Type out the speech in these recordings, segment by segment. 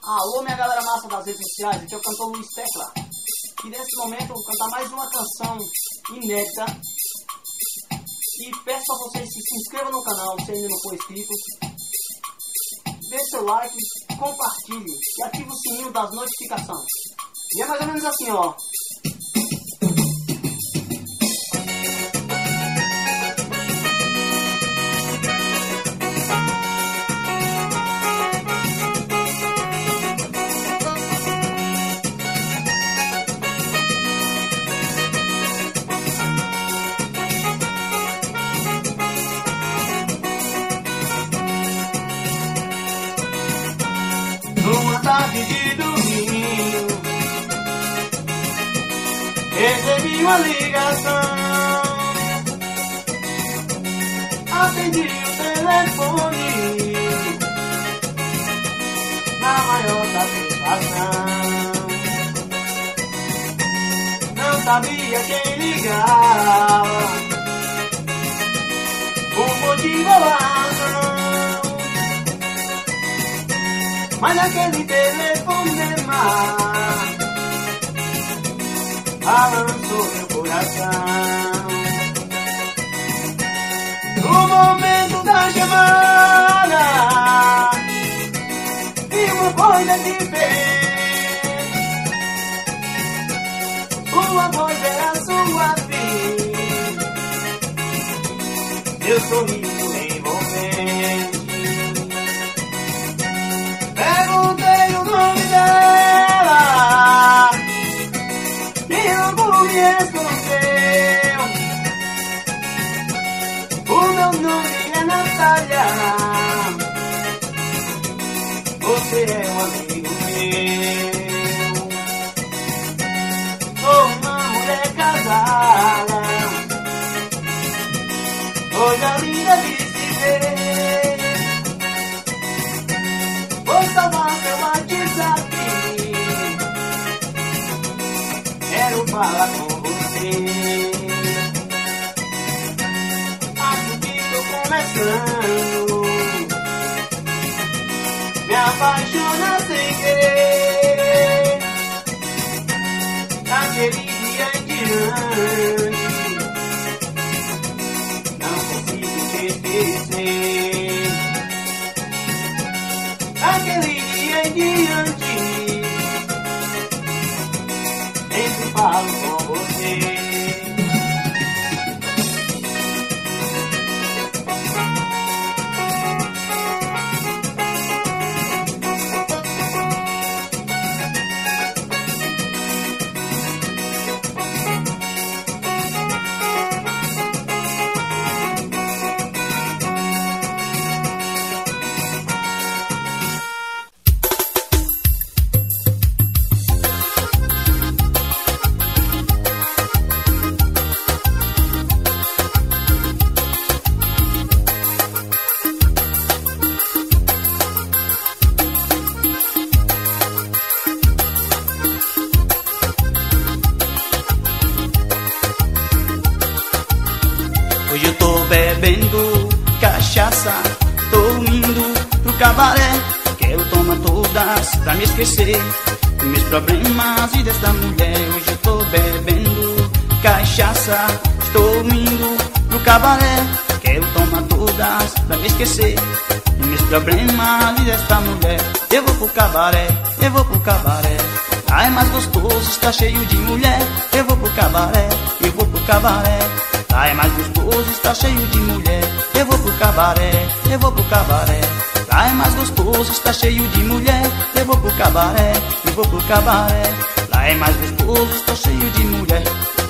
Alô, minha galera massa das redes sociais, aqui é o cantor Luiz Tecla. E nesse momento eu vou cantar mais uma canção inédita. E peço a vocês que se inscrevam no canal se ainda não for inscrito. Dê seu like, compartilhe e ative o sininho das notificações. E é mais ou menos assim, ó. Numa tarde de domingo, recebi uma ligação. Atendi o telefone na maior satisfação. Não sabia quem ligava, o motivo ou a razão. Mas aquele telefonema balançou meu coração. No momento da chamada, vi uma coisa diferente. Sua voz era suave, meu sorriso envolvente. Perguntei o nome dela e logo me respondeu: o meu nome é Natália, você é um amigo meu. Sou uma mulher casada, coisa linda de se ver. Vou salvar seu WhatsApp, quero falar com você. Acho que estou começando me apaixonar sem querer. Daquele dia em diante não consigo te esquecer. Daquele dia em diante sempre falo com você. Hoje eu tô bebendo cachaça, tô indo pro cabaré. Quero tomar todas pra me esquecer dos meus problemas e desta mulher. Hoje eu tô bebendo cachaça, estou indo pro cabaré. Quero tomar todas pra me esquecer dos meus problemas e desta mulher. Eu vou pro cabaré, eu vou pro cabaré. Lá é mais gostoso, está cheio de mulher. Eu vou pro cabaré, eu vou pro cabaré. Lá é mais gostoso, está cheio de mulher. Eu vou pro cabaré, eu vou pro cabaré. Lá é mais gostoso, está cheio de mulher. Eu vou pro cabaré, eu vou pro cabaré. Lá é mais gostoso, está cheio de mulher.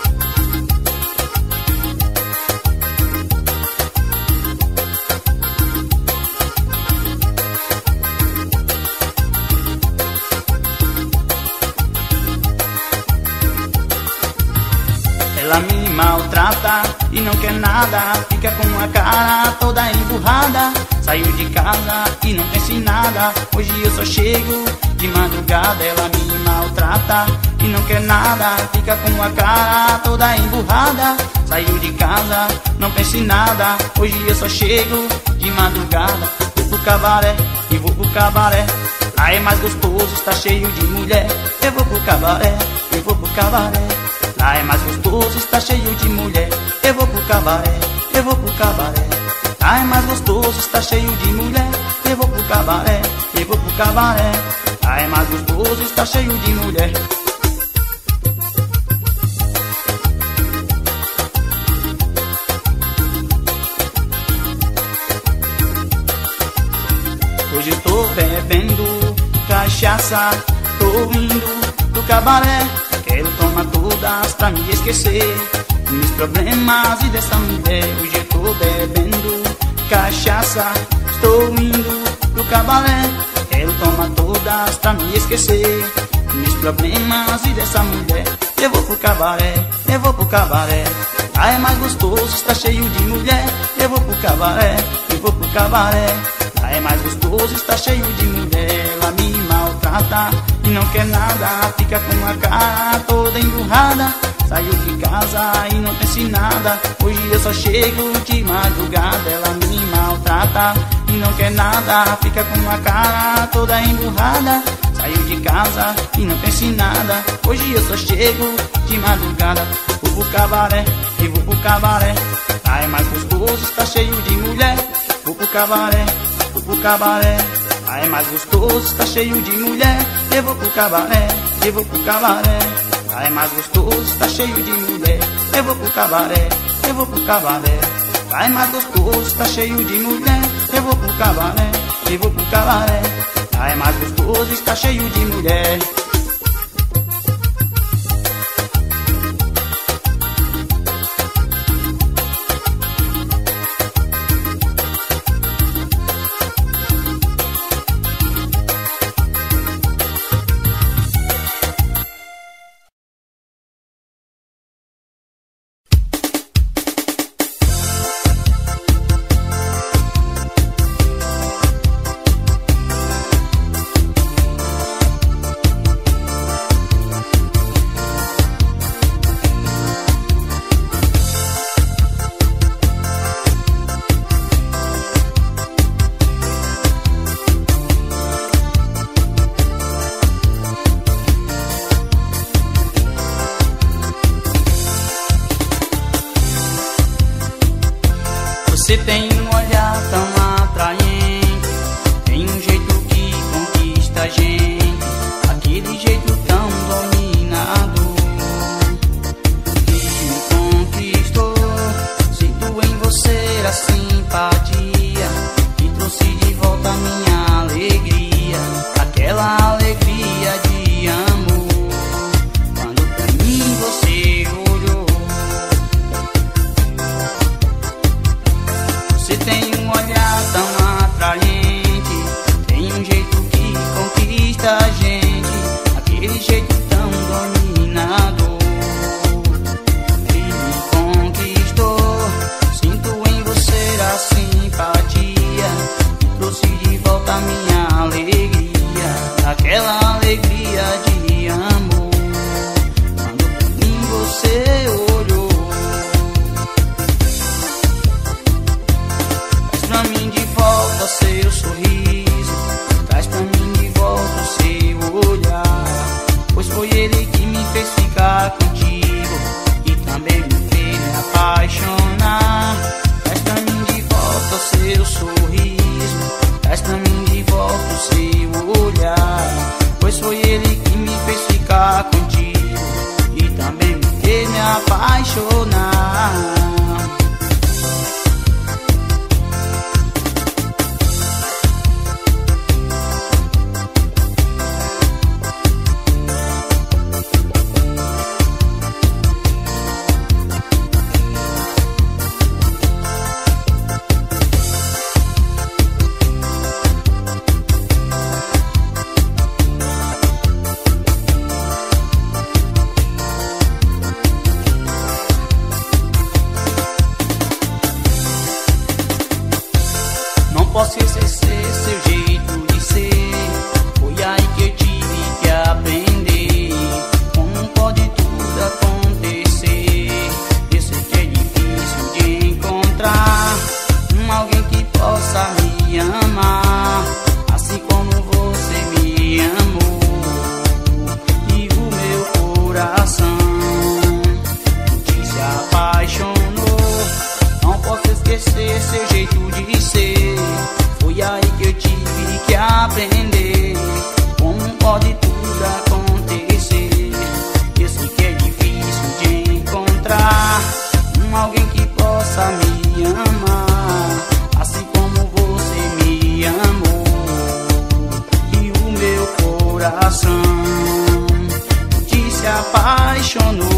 Ela me maltrata e não quer nada, fica com a cara toda emburrada. Saiu de casa e não pensa em nada, hoje eu só chego de madrugada. Ela me maltrata e não quer nada, fica com a cara toda emburrada. Saiu de casa, não pensa em nada, hoje eu só chego de madrugada. Vou pro cabaré e vou pro cabaré. Lá é mais gostoso, está cheio de mulher. Eu vou pro cabaré, eu vou pro cabaré. Lá é mais gostoso, está cheio de mulher. Eu vou pro cabaré, eu vou pro cabaré. Lá é mais gostoso, está cheio de mulher. Eu vou pro cabaré, eu vou pro cabaré. Lá é mais gostoso, está cheio de mulher. Hoje eu tô bebendo cachaça, tô indo pro cabaré. Quero tomar todas pra me esquecer meus problemas e dessa mulher. Hoje eu tô bebendo cachaça, estou indo pro cabaré. Quero tomar todas pra me esquecer meus problemas e dessa mulher. Eu vou pro cabaré, eu vou pro cabaré. Lá é mais gostoso, está cheio de mulher. Eu vou pro cabaré, eu vou pro cabaré. Lá é mais gostoso, está cheio de mulher. Ela me maltrata e não quer nada. Fica com a cara toda emburrada. Saiu de casa e não pensa em nada. Hoje eu só chego de madrugada. Ela me maltrata e não quer nada. Fica com a cara toda emburrada. Saiu de casa e não pensa em nada. Hoje eu só chego de madrugada. Vou pro cabaré e vou pro cabaré. Lá é mais gostoso, está cheio de mulher. Vou pro cabaré, vou pro cabaré. Lá é mais gostoso, está cheio de mulher. Eu vou pro cabaré, eu vou pro cabaré. Lá é mais gostoso, está cheio de mulher. Eu vou pro cabaré, eu vou pro cabaré. Lá é mais gostoso, está cheio de mulher. Eu vou pro cabaré, eu vou pro cabaré. Lá é mais gostoso, está cheio de mulher. acender. Como pode tudo acontecer? Eu sei que é difícil de encontrar alguém que possa me amar assim como você me amou. E o meu coração que se apaixonou.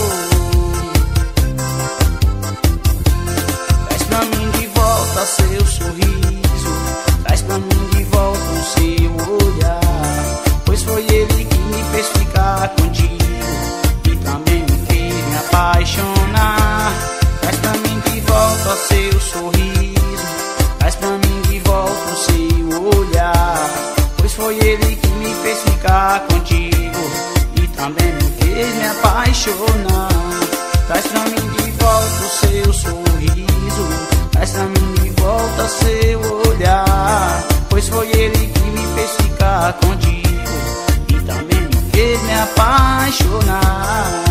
Traz pra mim de volta seu sorriso, traz pra mim de volta o seu olhar, pois foi ele que me fez ficar contigo e também me fez me apaixonar. Traz pra mim de volta seu sorriso, traz pra mim de volta o seu olhar, pois foi ele que me fez ficar contigo e também me fez me apaixonar. Traz pra mim de volta o seu sorriso, traz pra mim de volta seu olhar, pois foi ele que me fez ficar contigo e também me fez me apaixonar.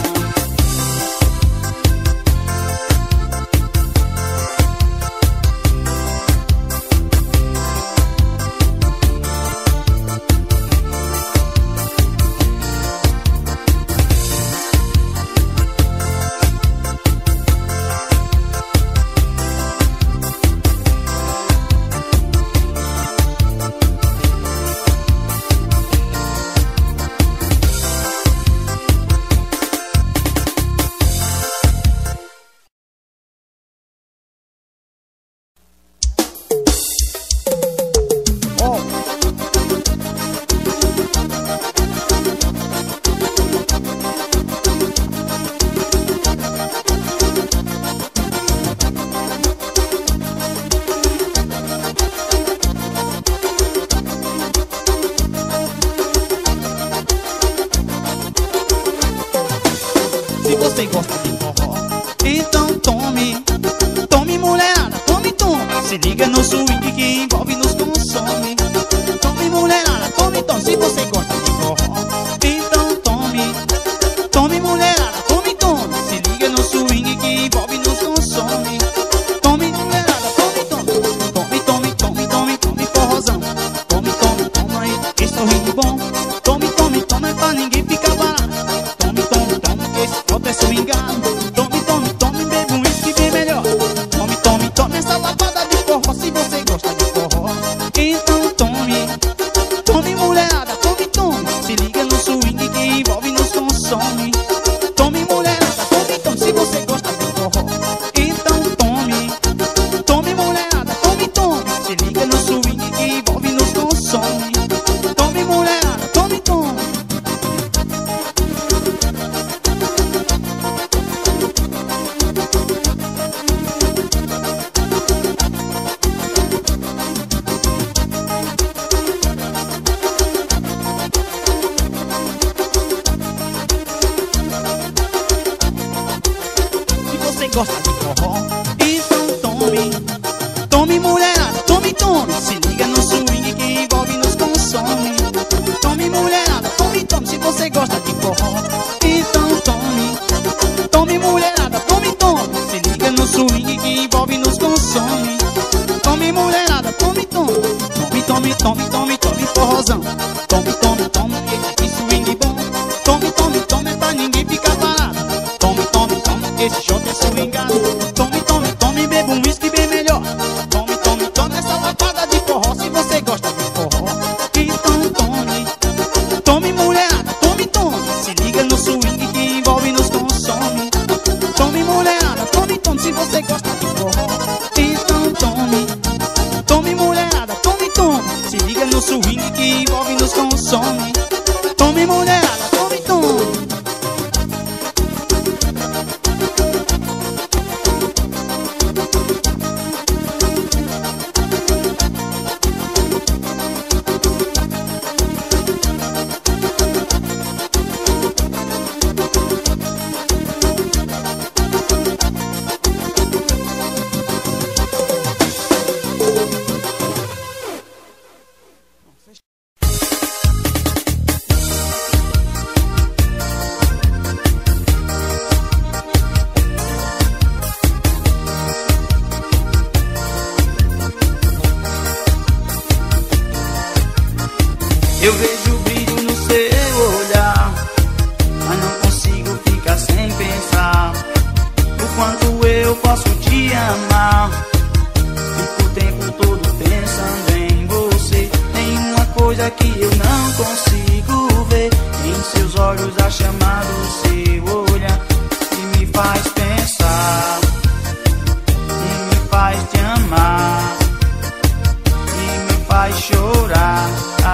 Se você gosta de forró, então tome, tome mulherada, tome, tome. Se liga no swing que envolve nos consome. Tome mulherada, tome, tome. Se você gosta de forró, então tome, tome mulherada, tome, tome. Se liga no swing que envolve nos consome. Tome mulherada, tome, tome. Tome, tome, tome, tome, tome forrozão. Tome, tome, toma aí, que sorriso bom. Tome, tome, toma, é pra ninguém ficar barato. Tome, tome, tome, que esse foto é swingado. Tome, tome, tome, bebe um whisky bem melhor. Tome, tome, tome essa lapada de forró. Se você gosta de forró, então tome, tome mulherada, tome, tome. Se liga no swing que envolve nos consome. Tome mulherada, tome, tome. Se você gosta de forró, então tome, tome mulherada, tome, tome. Se liga no swing que envolve nos consome. Tome mulherada, tome, tome. Se você gosta de forró, então tome, tome mulherada, tome, tome. Se liga no swing que envolve nos consome. Tome mulherada, tome, tome. Se você gosta de forró, então tome, tome mulherada, tome, tome. Se liga no swing que envolve nos consome. Tome mulherada, tome, tome. Tome, tome, tome, tome, tome forrozão. Tome, tome, tome, que swing bom. Tome, tome, tome, é pra ninguém ficar parado. Tome, tome, tome, esse shot é swingado. Tome, tome, tome, beba um whisky bem melhor. Tome, tome, tome essa lapada de forró. Se você gosta de forró, então tome, tome mulherada, tome, tome. Se liga no swing que envolve nos consome. Tome mulherada, tome, tome. Se você gosta de forró, então tome, tome mulherada, tome, tome. Se liga no swing que envolve nos consome. Tome mulherada, tome, tome. Eu vejo o brilho no seu olhar, mas não consigo ficar sem pensar o quanto eu posso te amar. Fico o tempo todo pensando em você. Tem uma coisa que eu não consigo ver em seus olhos, a chama do seu olhar, que me faz pensar e me faz te amar e me faz chorar.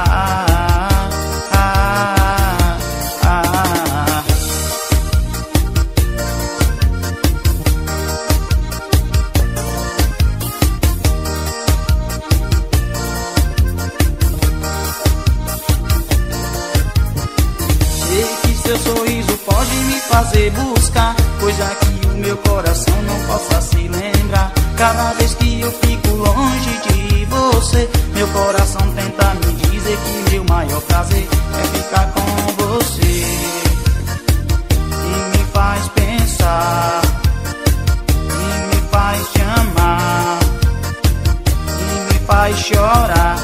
Seu sorriso pode me fazer buscar coisa que o meu coração não possa se lembrar. Cada vez que eu fico longe de você, meu coração tenta me dizer que meu maior prazer é ficar com você. E me faz pensar, e me faz te amar, e me faz chorar.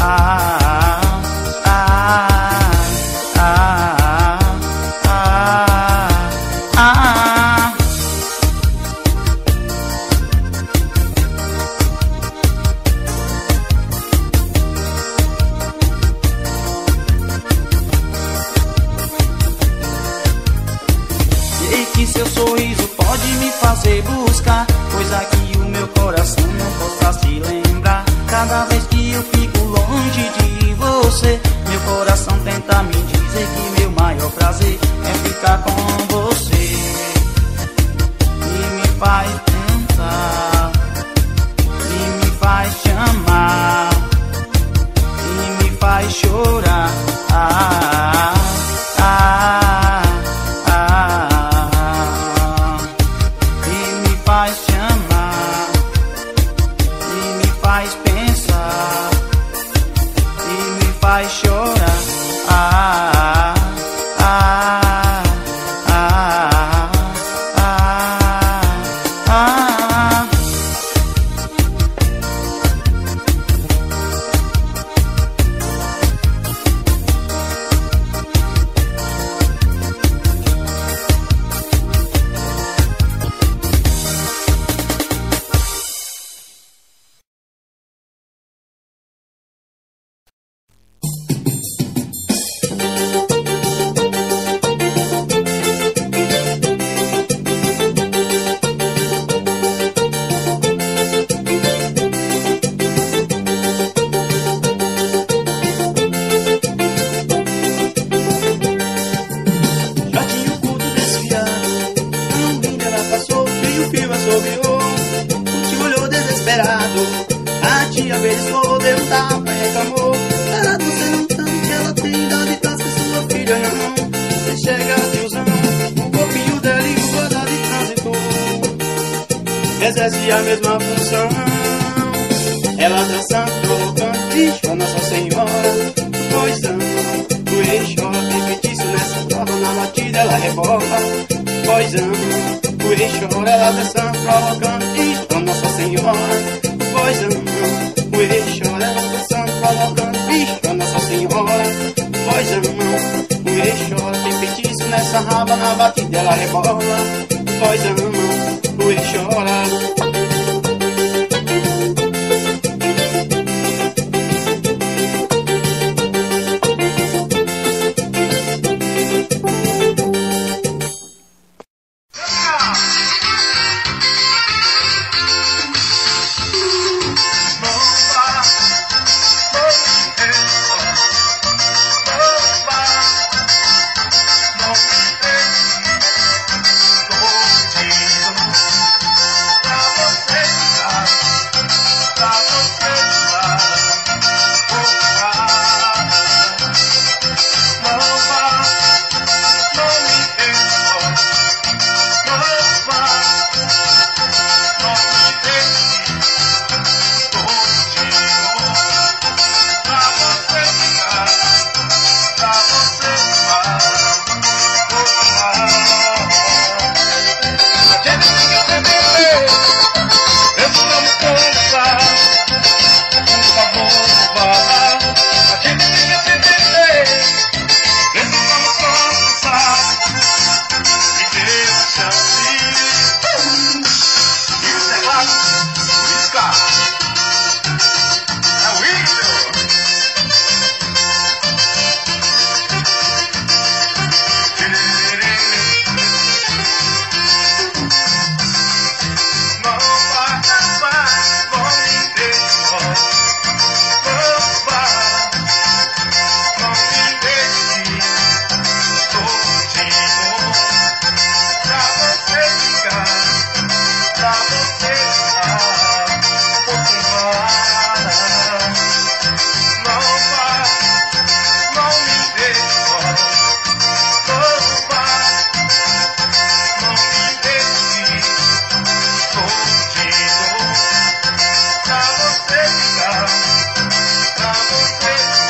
Seu sorriso pode me fazer buscar coisa que o meu coração não possa se lembrar. Cada vez que eu fico longe de você, meu coração tenta me dizer que meu maior prazer é ficar com você. E me faz pensar, e me faz te amar, e me faz chorar. Faz te amar e me faz pensar e me faz chorar. A tia beliscou, deu um tapa e reclamou. Ela você não sabe que ela tem dó de taça, sua filha não. Você chega tiozão, o corpinho dela e o guarda de trânsito exerce a mesma função. Ela dançando, provocando, ixi, a Nossa Senhora. Pois não, o rei chora, tem feitiço nessa prova, na batida ela rebola. Pois não, o rei chora, ela dançando, provocando, ixi, a Nossa Senhora. Pois não, o rei chora, ela dançando, provocando, ixi, a Nossa Senhora. Pois não, o rei chora, tem feitiço nessa raba, na batida ela rebola. Pois não, o rei chora. Don't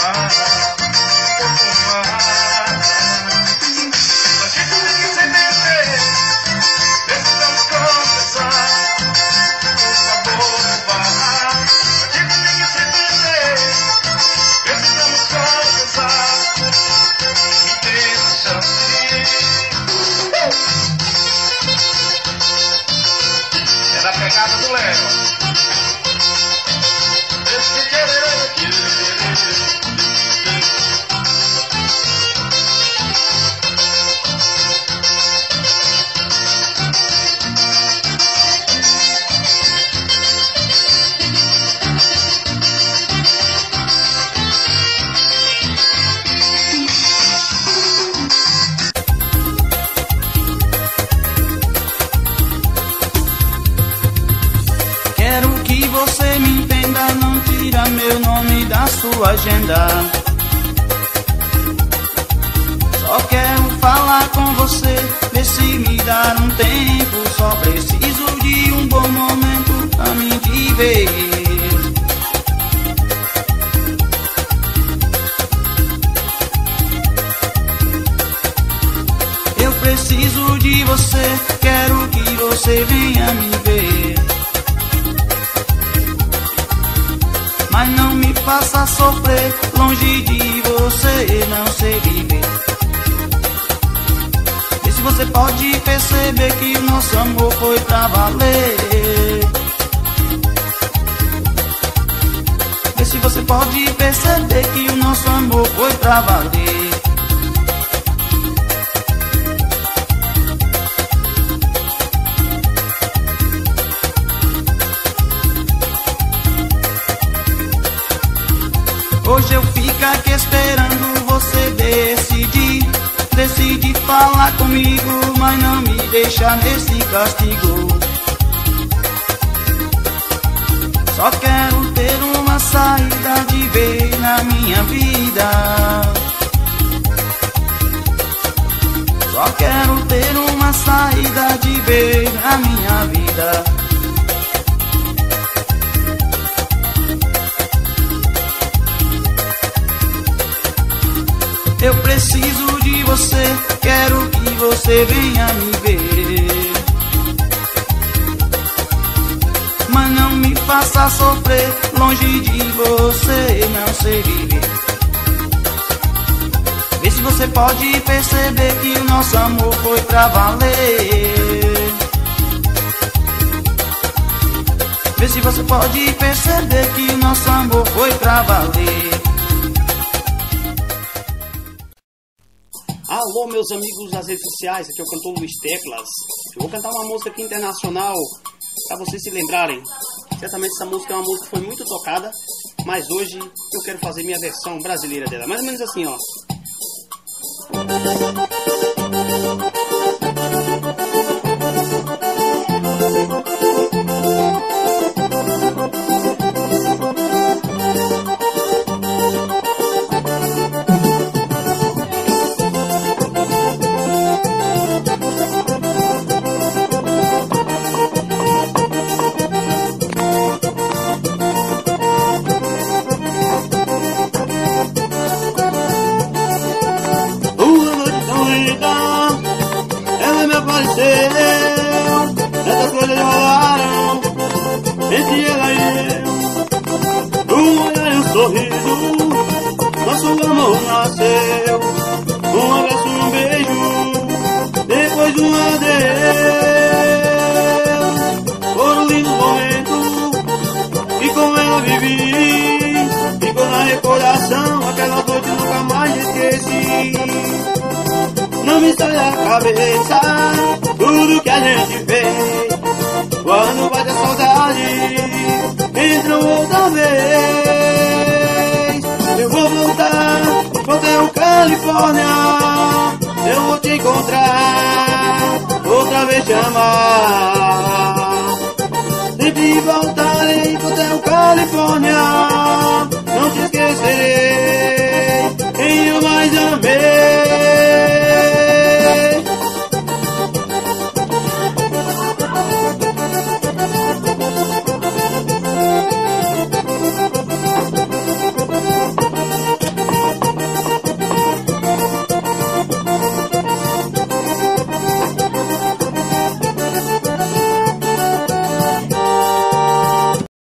Meu nome da sua agenda. Só quero falar com você, ver se me dar um tempo. Só preciso de um bom momento pra mim te ver. Eu preciso de você, quero que você venha me ver. Mas não me faça sofrer, longe de você não sei viver. Vê se você pode perceber que o nosso amor foi pra valer. Vê se você pode perceber que o nosso amor foi pra valer. Hoje eu fico aqui esperando você decidir falar comigo, mas não me deixa nesse castigo. Só quero ter uma saída de vez na minha vida. Só quero ter uma saída de vez na minha vida. Eu preciso de você, quero que você venha me ver. Mas não me faça sofrer, longe de você não sei viver. Vê se você pode perceber que o nosso amor foi pra valer. Vê se você pode perceber que o nosso amor foi pra valer. Alô, meus amigos das redes sociais, aqui é o cantor Luiz Teclas. Eu vou cantar uma música aqui internacional para vocês se lembrarem. Certamente essa música é uma música que foi muito tocada, mas hoje eu quero fazer minha versão brasileira dela. Mais ou menos assim, ó. Essas coisas rolaram entre ela e eu. Um olhar e um sorriso, nosso amor nasceu. Um abraço e um beijo, depois um adeus. Foram lindos momentos que com ela vivi. Ficou na recordação, aquela noite nunca mais esqueci. Não me sai da cabeça tudo que a gente fez. Quando bate a saudade, entra outra vez. Eu vou voltar o Califórnia. Eu vou te encontrar, outra vez te amar. Sempre voltarei pro teu Califórnia. Não te esquecerei.